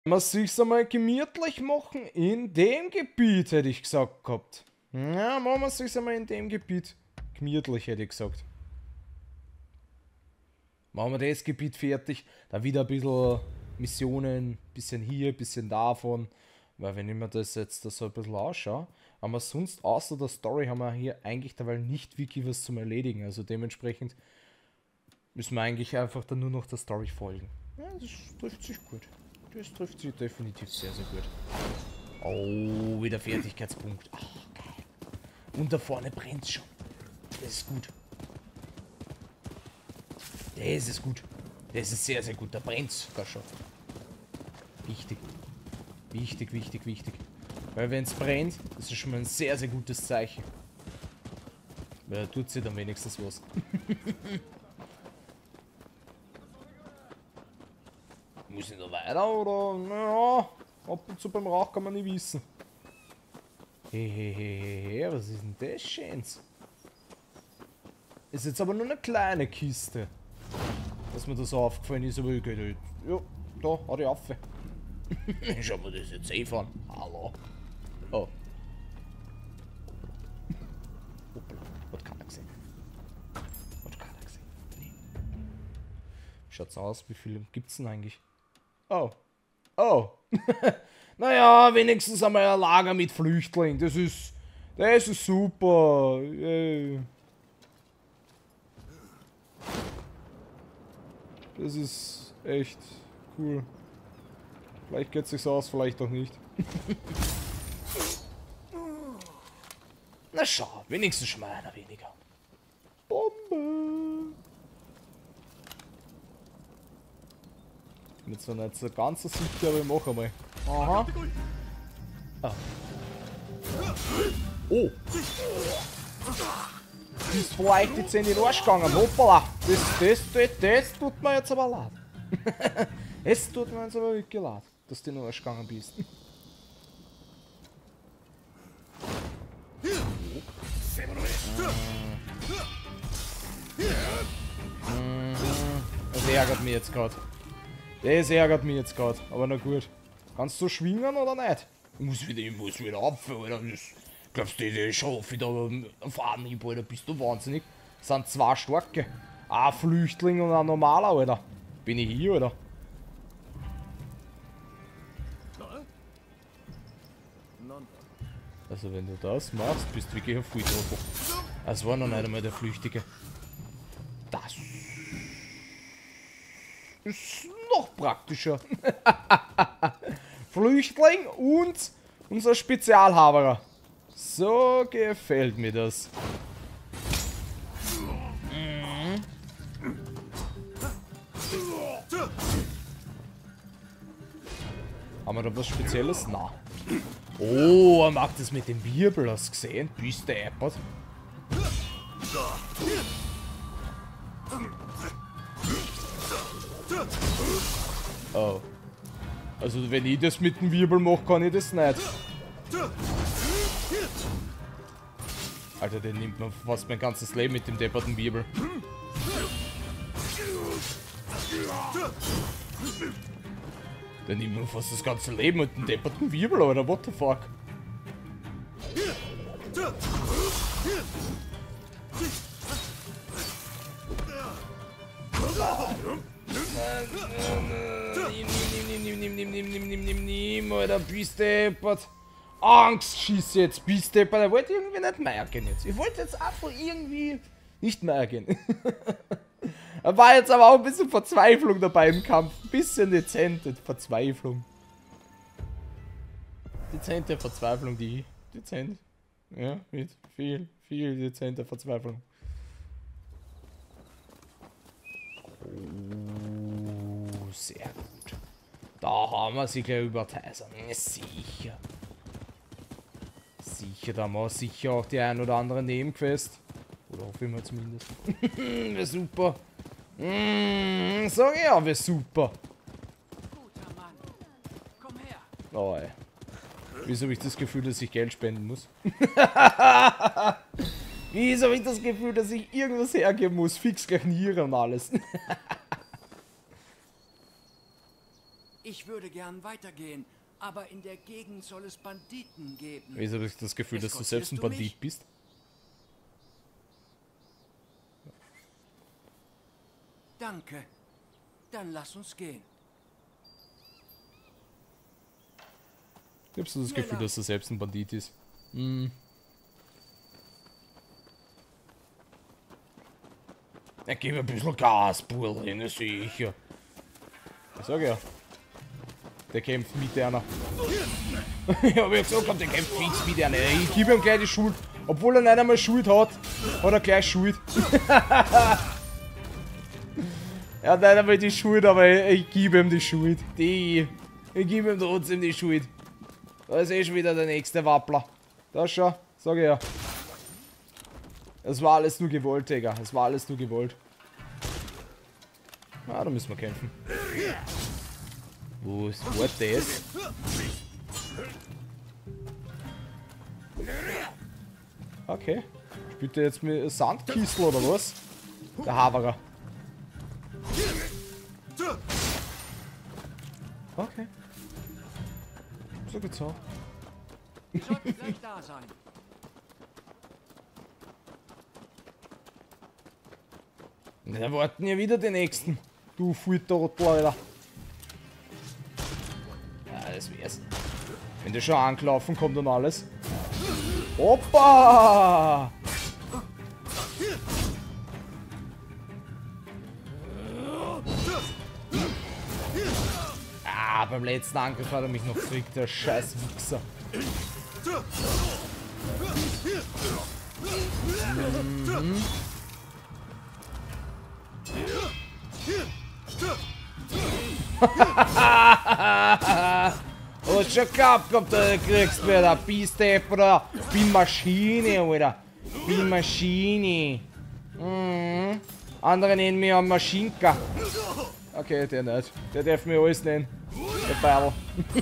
Man sich's einmal gemütlich machen in dem Gebiet, hätte ich gesagt gehabt. Ja, machen wir sich's einmal in dem Gebiet gemütlich, hätte ich gesagt. Machen wir das Gebiet fertig, da wieder ein bisschen Missionen, bisschen hier, bisschen davon. Weil wenn ich mir das jetzt so ein bisschen anschaue, aber sonst außer der Story haben wir hier eigentlich dabei nicht wirklich was zum Erledigen. Also dementsprechend müssen wir eigentlich einfach dann nur noch der Story folgen. Ja, das trifft sich gut. Das trifft sich definitiv sehr, sehr gut. Oh, wieder Fertigkeitspunkt. Ach, geil. Und da vorne brennt schon. Das ist gut. Das ist gut. Das ist sehr, sehr gut. Da brennt es sogar schon. Wichtig. Wichtig, wichtig, wichtig. Weil wenn es brennt, das ist schon mal ein sehr, sehr gutes Zeichen. Weil da tut sie dann wenigstens was. Muss ich noch weiter oder? Naja, ab und zu beim Rauch kann man nicht wissen. Hehehehe, was ist denn das Schönes? Ist jetzt aber nur eine kleine Kiste. Dass mir das aufgefallen ist, aber ich gehe nicht. Ja, da, hau die Affe. Schau mal das jetzt eh an. Hallo. Oh. Hoppla, hat keiner gesehen. Hat keiner gesehen. Nee. Schaut's aus, wie viele gibt's denn eigentlich? Oh. Oh. Naja, wenigstens einmal ein Lager mit Flüchtlingen. Das ist super. Das ist echt cool. Vielleicht geht es sich aus, vielleicht auch nicht. Na schau, wenigstens schon mal einer weniger. Bombe! Ich bin jetzt zwar nicht so ganz so sicher, aber ich mache mal. Aha. Ah. Oh! Ist vielleicht jetzt in den Arsch gegangen. Hoppala! Das tut mir jetzt aber leid. Es tut mir jetzt aber wirklich leid, dass du in den Arsch gegangen bist. Das ärgert mich jetzt gerade. Das ärgert mich jetzt gerade. Aber na gut. Kannst du schwingen oder nicht? Ich muss wieder abfallen, Alter. Glaubst du, das schaffe ich da auf Anhieb, Alter? Bist du wahnsinnig? Das sind zwei starke. Ein Flüchtling und ein normaler, Alter. Bin ich hier, oder? Also wenn du das machst, bist du wirklich ein Volltrottel. Das war noch nicht einmal der Flüchtige. Das ist noch praktischer. Flüchtling und unser Spezialhaberer. So gefällt mir das. Haben wir da was Spezielles? Na. Oh, er macht das mit dem Wirbel, hast du gesehen? Bist du deppert? Oh. Also wenn ich das mit dem Wirbel mache, kann ich das nicht. Alter, der nimmt mir fast mein ganzes Leben mit dem depperten Wirbel. Der nimmt mir fast das ganze Leben mit dem depperten Wirbel, oder what the fuck? Nimm, Alter, bist deppert. Angst, schieß jetzt, bist deppert. Er wollte irgendwie nicht mehr gehen jetzt. Ich wollte jetzt einfach irgendwie nicht mehr gehen. Da war jetzt aber auch ein bisschen Verzweiflung dabei im Kampf. Ein bisschen dezente Verzweiflung. Dezente Verzweiflung, die dezent. Ja, mit viel dezenter Verzweiflung. Oh, sehr gut. Da haben wir sie gleich überteisern. Sicher. Sicher, da haben wir sicher auch die ein oder andere Nebenquest. Oder hoffe ich mal zumindest. Wäre super. Sag ich ja, wäre super. Guter Mann. Komm her. Oh, ey. Wieso habe ich das Gefühl, dass ich Geld spenden muss? Wieso habe ich das Gefühl, dass ich irgendwas hergeben muss? Fix gleich Niere und alles. Ich würde würde gern weitergehen, aber in der Gegend soll es Banditen geben. Wieso habe ich das Gefühl, dass du selbst ein Eskortierst du Bandit mich? bist? Danke. Dann lass uns gehen. Ich habe so das Gefühl, dass er selbst ein Bandit ist. Hm. Er gibt ein bisschen Gas, Burlin, sicher. Ich sag ja. Der kämpft mit einer. Ich habe ja gesagt, der kämpft fix mit einer. Ich gebe ihm gleich die Schuld. Obwohl er nicht einmal Schuld hat, hat er gleich Schuld. Er hat nicht einmal die Schuld, aber ich gebe ihm die Schuld. Ich gebe ihm trotzdem die Schuld. Da ist eh schon wieder der nächste Wappler. Da schau, sag ich ja. Es war alles nur gewollt, Digga. Es war alles nur gewollt. Ah, da müssen wir kämpfen. Wo ist das? Okay. Spielt der jetzt mit Sandkistel oder was? Der Haverer. Okay. So geht's auch. Wir sollten gleich da sein. Da warten ja wieder die nächsten. Du Volltrottel, Alter. Ja, das wär's. Wenn der schon angelaufen kommt und alles. Opa! Ah, beim letzten Angriff hat er mich noch gekriegt, der scheiß Wichser. Mhm. Oh, schon gehabt, du kriegst wieder Biestep oder bin Maschine, Alter. Bin Maschine. Mhm. Andere nennen mich Maschinka. Okay, der nicht. Der darf mir alles nennen. Der Beil.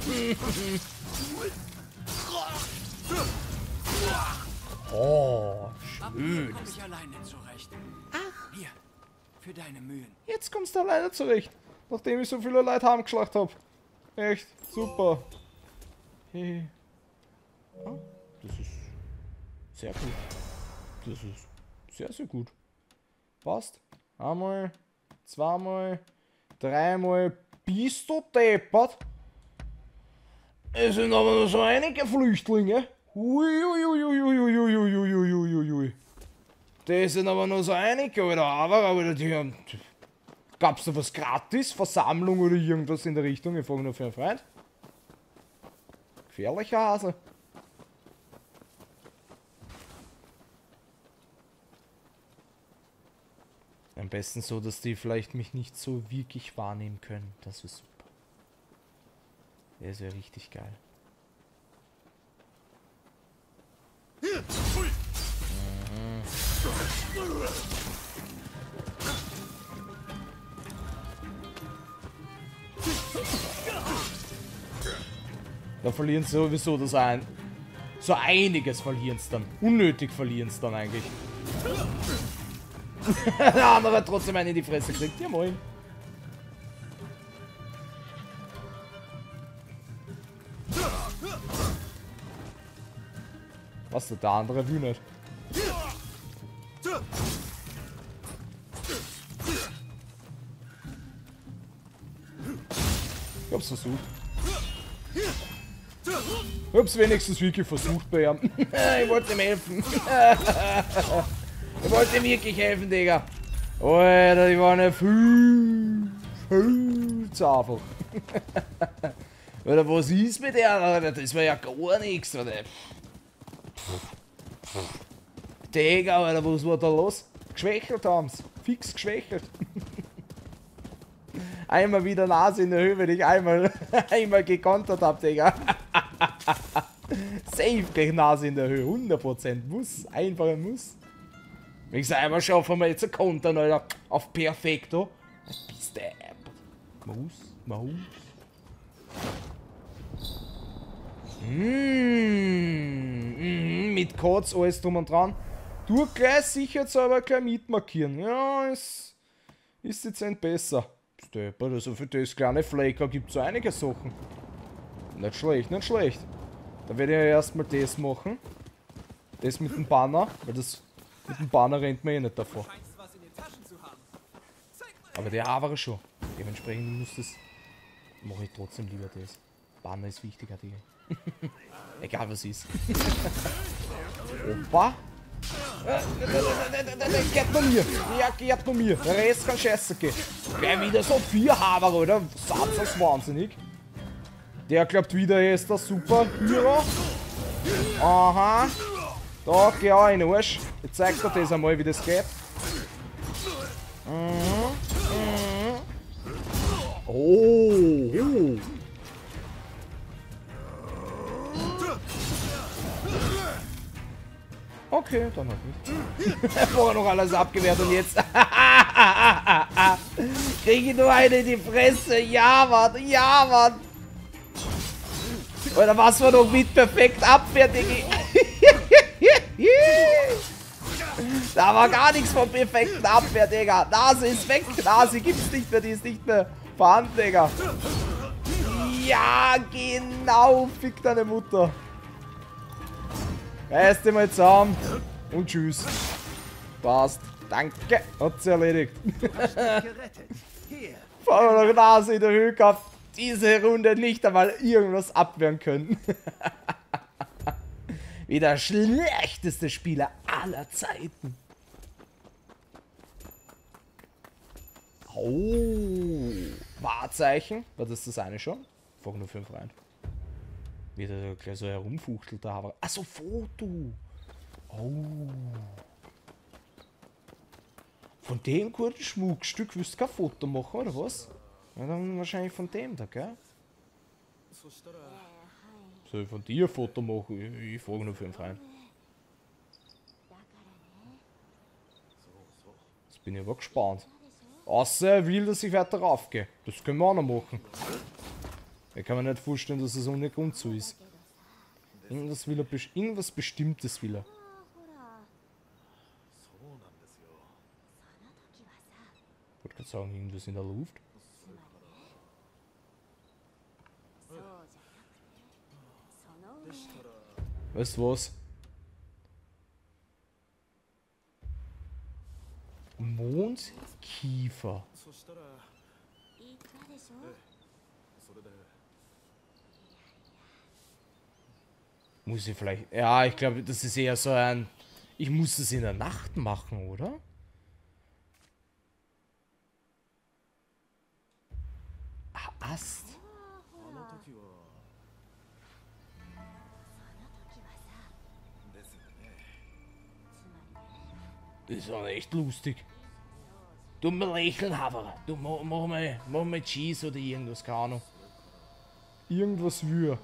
Oh, schön. Komme ich alleine zurecht. Hier, für deine Mühen. Jetzt kommst du alleine zurecht. Nachdem ich so viele Leute heimgeschlacht habe. Echt, super. Hey. Ah, das ist sehr gut. Das ist sehr, sehr gut. Passt. Einmal, zweimal, dreimal. Bist du deppert? Es sind aber nur so einige Flüchtlinge. Uiuiuiuiuiuiuiuiuiui. Das sind aber nur so einige, Alter. Aber die haben... Gab's da was gratis? Versammlung oder irgendwas in der Richtung? Ich frage nur für einen Freund. Gefährlicher Hase. Am besten so, dass die vielleicht mich nicht so wirklich wahrnehmen können. Das ist super. Das wäre richtig geil. Da verlieren sie sowieso das ein. So einiges verlieren sie dann. Unnötig verlieren sie dann eigentlich. Der andere hat trotzdem einen in die Fresse gekriegt. Ja, moin. Was, der andere will nicht. Ich hab's versucht. Ich hab's wenigstens wirklich versucht bei ihm. Ich wollte ihm helfen. Ich wollte ihm wirklich helfen, Digga. Alter, die waren ja viel zu einfach. Oder was ist mit der? Alter, das war ja gar nichts, oder? Digga, Alter, was war da los? Geschwächelt haben's. Fix geschwächelt. Einmal wieder Nase in der Höhe, wenn ich einmal gekontert hab, Digga. Safe gleich Nase in der Höhe. 100%. Muss. Einfach ein Muss. Wenn ich es einmal schaffe, mal jetzt zu kontern, Alter. Auf Perfekto. Bist du Maus. Mit Codes, alles drum und dran. Du gleich sicher aber gleich mitmarkieren. Ja, ist dezent besser. Bist Deppert. Also für das kleine Flaker gibt es so einige Sachen. Nicht schlecht, nicht schlecht. Da werde ich ja erstmal das machen. Das mit dem Banner, weil das mit dem Banner rennt man eh nicht davor. Aber der Havare schon. Dementsprechend muss das... Mache ich trotzdem lieber das. Banner ist wichtiger, Digga. Egal was ist. Opa! Geht nur mir! Ja, geht nur mir! Der Rest kann scheiße gehen. Gleich wieder so 4 Havare, oder? Satz das wahnsinnig. Der glaubt wieder, er ist der Superhero. Aha. Da, geh auch in den Arsch. Ich zeig dir das einmal, wie das geht. Oh. Okay, dann halt nicht. Vorher noch alles abgewehrt und jetzt. Kriege ich nur eine in die Fresse. Ja, Mann. Ja, Mann. Oder was war noch mit perfekt abfertigen? Da war gar nichts vom perfekten Abwehr, Digga. Nase ist weg. Nase gibt's nicht mehr. Die ist nicht mehr vorhanden, Digga. Ja, genau. Fick deine Mutter. Reiß dir mal zusammen. Und tschüss. Passt. Danke. Hat sie erledigt. Vor der Nase in der Höhe gehabt. Diese Runde nicht einmal irgendwas abwehren können. Wie der schlechteste Spieler aller Zeiten. Oh. Wahrzeichen. War das eine schon? Frag nur 5 rein. Wie der gleich so herumfuchtelt da. Aber. Achso, Foto. Oh. Von dem guten Schmuckstück willst du kein Foto machen, oder was? Ja, dann wahrscheinlich von dem da, gell? Soll ich von dir ein Foto machen? Ich frage nur 5 rein. Jetzt bin ich aber gespannt. Außer er will, dass ich weiter raufgehe. Das können wir auch noch machen. Ich kann mir nicht vorstellen, dass es ohne Grund so ist. Irgendwas will er, irgendwas Bestimmtes will er. Ich wollte gerade sagen, irgendwas in der Luft. Weißt du was? Mondkiefer. Muss ich vielleicht... Ja, ich glaube, das ist eher so ein... Ich muss es in der Nacht machen, oder? Ah, Ast. Das ist auch echt lustig. Du mal lächeln, Havara. Du mach mal Cheese oder irgendwas, keine Ahnung. Irgendwas für.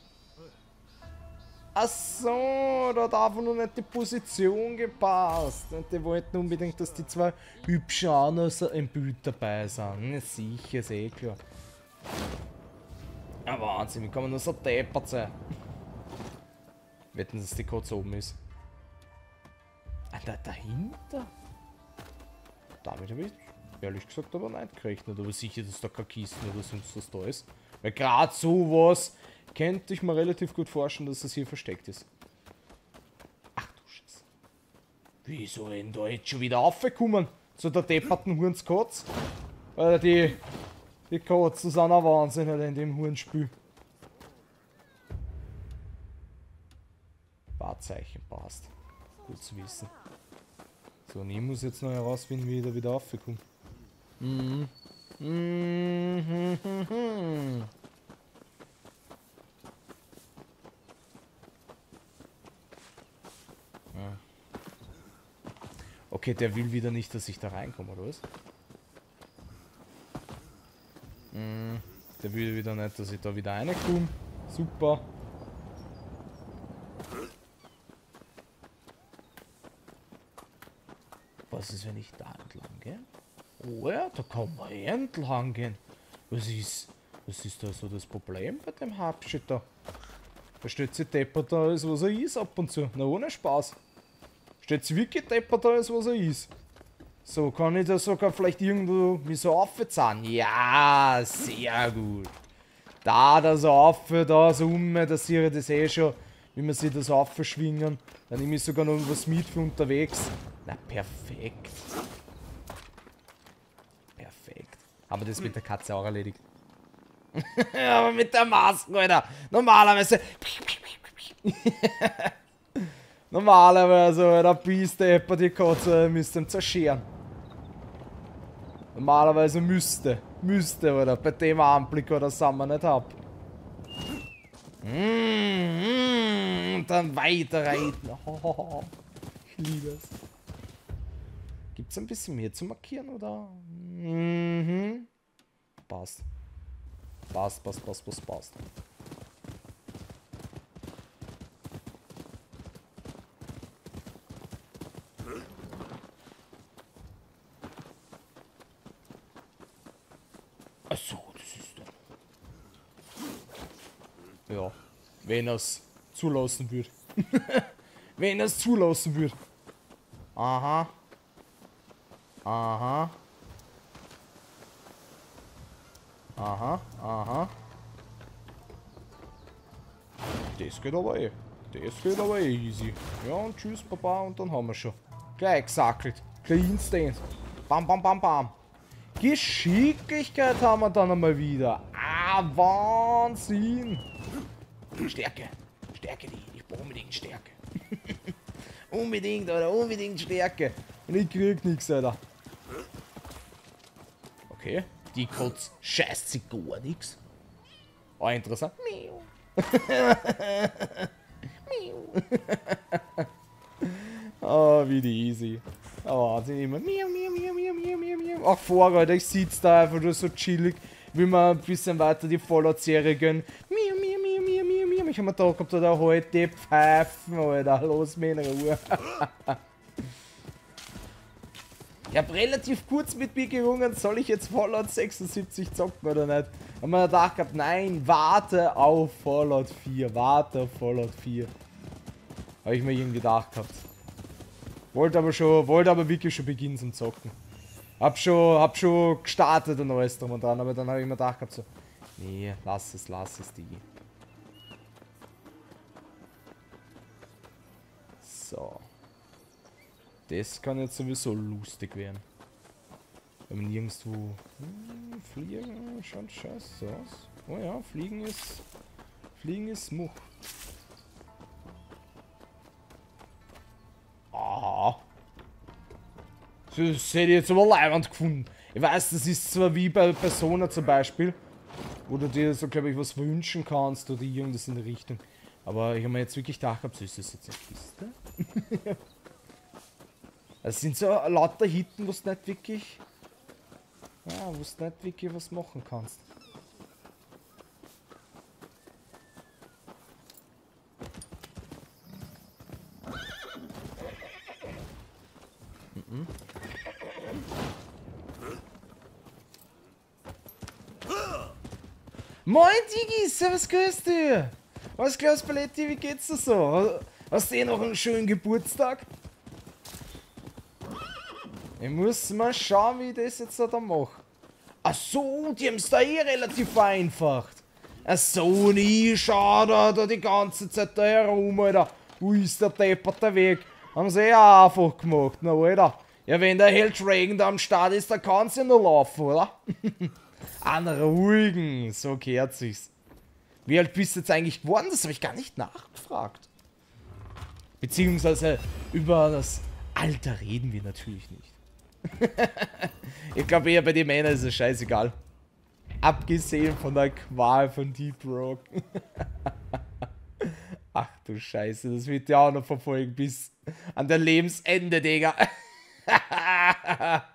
Ach so, da hat einfach nur nicht die Position gepasst. Und die wollten unbedingt, dass die 2 hübschen Anus im Bild dabei sind. Ja, sicher, ist eh klar. Ja, Wahnsinn, wie kann man nur so deppert sein? Wetten, dass die Kotze oben ist. Ah, da dahinter? Damit habe ich ehrlich gesagt aber nicht gerechnet. Aber sicher, dass da keine Kisten oder sonst was da ist. Weil gerade sowas könnte ich mir relativ gut vorstellen, dass es hier versteckt ist. Ach du Scheiße. Wieso denn da jetzt schon wieder aufgekommen? Zu der depperten Hurnskotz? Weil die Katzen sind ein Wahnsinn in dem Hurenspiel. Wahrzeichen passt. Gut zu wissen. So, und ich muss jetzt noch herausfinden, wie ich da wieder aufkomme. Okay, der will wieder nicht, dass ich da reinkomme, oder was? Der will wieder nicht, dass ich da wieder reinkomme. Super. Was ist, wenn ich da entlang gehe? Oh ja, da kann man entlang gehen. Was ist da so das Problem bei dem Habshit da? Da steht sich deppert da alles, was er ist ab und zu. Na, ohne Spaß. Steht sich wirklich deppert da alles, was er ist. So, kann ich da sogar vielleicht irgendwo mich so aufzahlen? Ja, sehr gut. Da so auf, da so da sehe ich das eh schon, wie man sich das aufschwingen. Dann nehme ich sogar noch was mit für unterwegs. Na, perfekt. Perfekt. Haben wir das mit der Katze auch erledigt? Aber mit der Maske, Alter. Normalerweise. Normalerweise, Alter, bist der Epper die Katze, müsste ihn zerscheren. Normalerweise müsste, oder bei dem Anblick oder sind wir nicht ab. Und dann weiter reiten. Oh, ich liebe es. Gibt es ein bisschen mehr zu markieren, oder? Mhm. Passt. Passt. Achso, das ist dann. Ja, wenn er es zulassen würde. Wenn er es zulassen würde. Aha. Aha. Aha, aha. Das geht aber eh. Das geht aber eh easy. Ja, und tschüss, Papa, und dann haben wir schon. Gleich gesackelt. Gleich instant. Bam, bam, bam, bam. Geschicklichkeit haben wir dann einmal wieder. Ah, Wahnsinn. Stärke. Stärke, ich brauche unbedingt Stärke. Unbedingt, Alter, unbedingt Stärke. Und ich krieg nichts, Alter. Okay, die Kotz scheißt sich gar nichts. Oh, interessant. Oh, wie die easy. Oh, sie immer. Ach, Alter, ich sitze da einfach nur so chillig, wie wir ein bisschen weiter die Fallout-Serie gehen. Ich hab mir gedacht, ob da heute Pfeifen, Alter. Los, mir in Ruhe. Ich hab relativ kurz mit mir gerungen, soll ich jetzt Fallout 76 zocken oder nicht? Und mir gedacht gehabt, nein, warte auf Fallout 4, warte auf Fallout 4. Habe ich mir irgendwie gedacht gehabt. Wollte aber wirklich schon beginnen zum Zocken. Hab schon gestartet und alles drum und dran, aber dann habe ich mir gedacht gehabt so, nee, lass es, Digi. So. Das kann jetzt sowieso lustig werden. Wenn man nirgendwo... Fliegen schaut scheiße aus. Oh ja, Fliegen ist Much. Ah. Das hätte ich jetzt aber leibend gefunden. Ich weiß, das ist zwar wie bei Persona zum Beispiel, wo du dir so, glaube ich, was wünschen kannst oder irgendwas in der Richtung. Aber ich habe mir jetzt wirklich gedacht, so ist das jetzt eine Kiste? Es sind so lauter Hitten, wo du nicht wirklich... Ja, wo du nicht wirklich was machen kannst. Moin Digi, servus, grüß dich! Was Klaus Paletti, wie geht's dir so? Hast du noch einen schönen Geburtstag? Ich muss mal schauen, wie ich das jetzt da mache. Ach so, die haben es da eh relativ vereinfacht. Ach so, ich schau da die ganze Zeit da herum, Alter. Wo ist der depperte Weg? Haben sie eh auch einfach gemacht, na Alter. Ja, wenn der Held Reagan da am Start ist, dann kann sie ja nur laufen, oder? An ruhigen, so gehört sich's. Wie alt bist du jetzt eigentlich geworden? Das habe ich gar nicht nachgefragt. Beziehungsweise über das Alter reden wir natürlich nicht. Ich glaube eher bei den Männern ist es scheißegal. Abgesehen von der Qual von Deep Rock. Ach du Scheiße, das wird ja auch noch verfolgen bis an der Lebensende, Digga.